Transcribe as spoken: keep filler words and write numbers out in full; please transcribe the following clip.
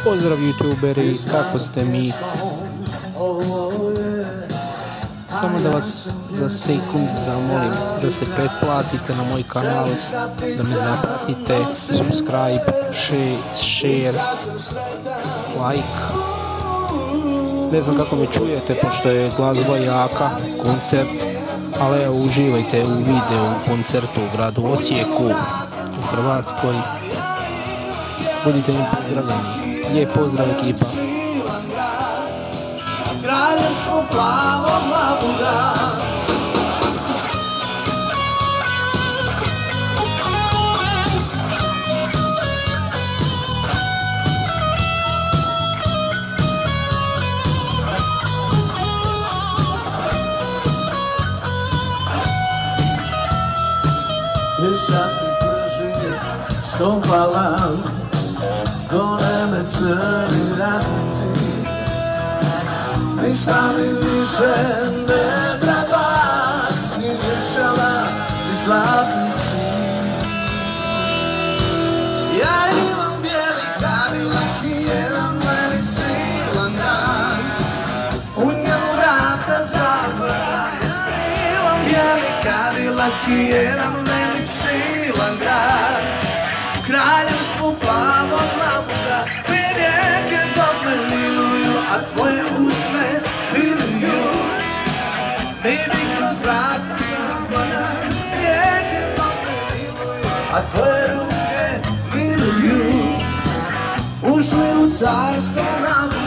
Pozdrav youtuberi, kako ste mi? Samo da vas za sekund zamolim da se pretplatite na moj kanal, da me zapratite, subscribe, share, like. Ne znam kako me čujete pošto je glazba jaka, koncert, ali evo uživajte u videu u koncertu u gradu Osijeku, u Hrvatskoj. Budite mi pozdravljeni. Lijep pozdrav ekipa. Kraljevstvo plavog labuda. Pješati brži stopala, goleme crni radnici. Ništa mi više ne treba, ni vješala, ni zlatnici. Ja imam bijeli Cadillac i jedan velik silan grad, u njemu vrata zatvora. Ja imam bijeli Cadillac i jedan velik silan grad, kraljevstvo plavog labuda. Te rijeke tople miluju, a tvoje usne miluju. Baby, kroz vrata zatvora. Rijeke tople miluju, a tvoje ruke miluju. Ušli u carstvo labuda.